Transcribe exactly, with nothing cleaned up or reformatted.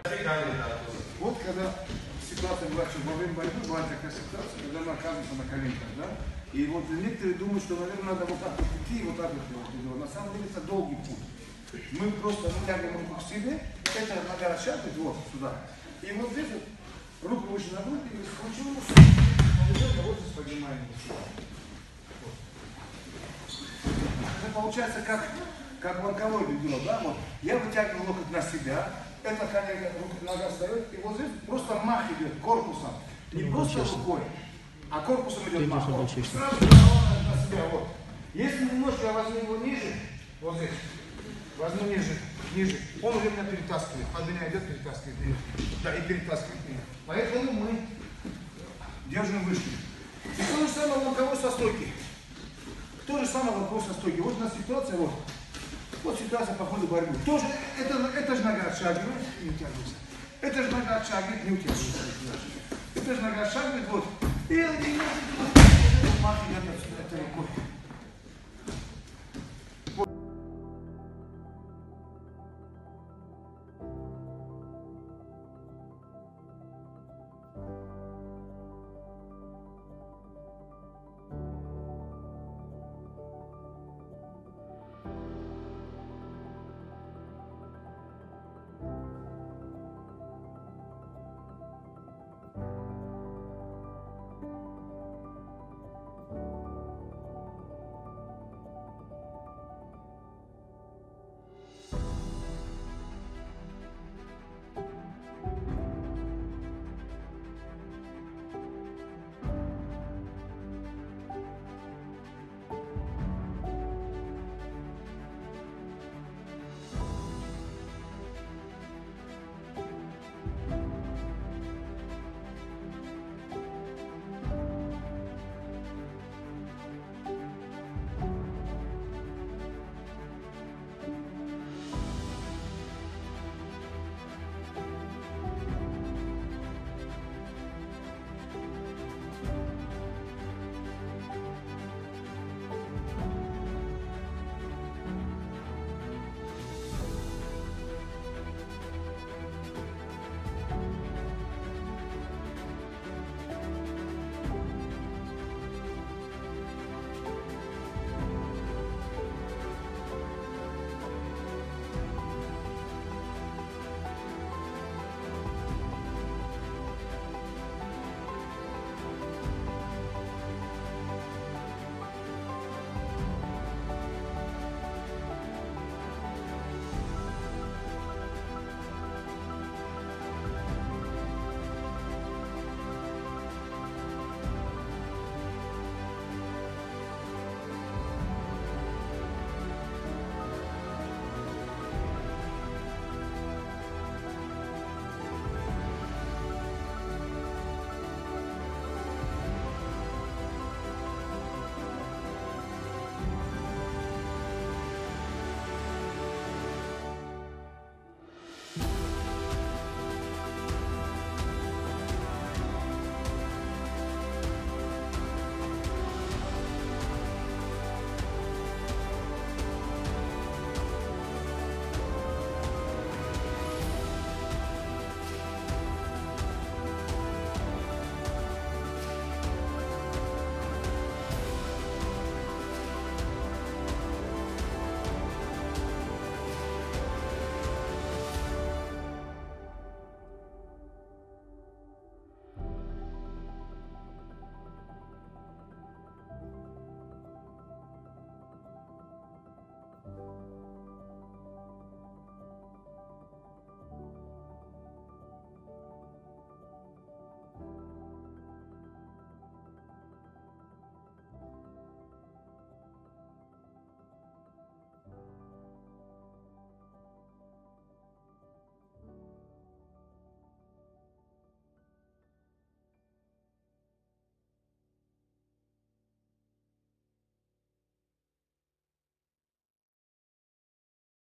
Вот когда ситуация была, что во время борьбы была такая ситуация, когда мы оказываемся на коленках, да? И вот некоторые думают, что, наверное, надо вот так вот идти и вот так вот делать. На самом деле это долгий путь. Мы просто вытягиваем руку к себе, это нога отшатывает вот сюда. И вот здесь вот руку выше на грудь, и скручиваем, вот здесь поднимаем сюда. Вот. Это получается как, как боковое бедро, да? Вот. Я вытягиваю локоть на себя, эта колено, нога встает, и вот здесь просто мах идет корпусом. Не ну, просто рукой, а корпусом идет мах. Вот. Сразу на себя, вот. Если немножко я возьму его ниже, вот здесь, возьму ниже, ниже, он уже меня перетаскивает, под меня идет, перетаскивает меня. Да, и перетаскивает меня. Поэтому мы держим выше. И то же самое вопрос со стойки. То же самое вопрос со стойки. Вот у нас ситуация, вот. Вот ситуация по ходу борьбы. Тоже, это, это же нога отшагивает, не утягивается. Это же нога отшагивает, не утягивается. Это же нога отшагивает, вот. И, и,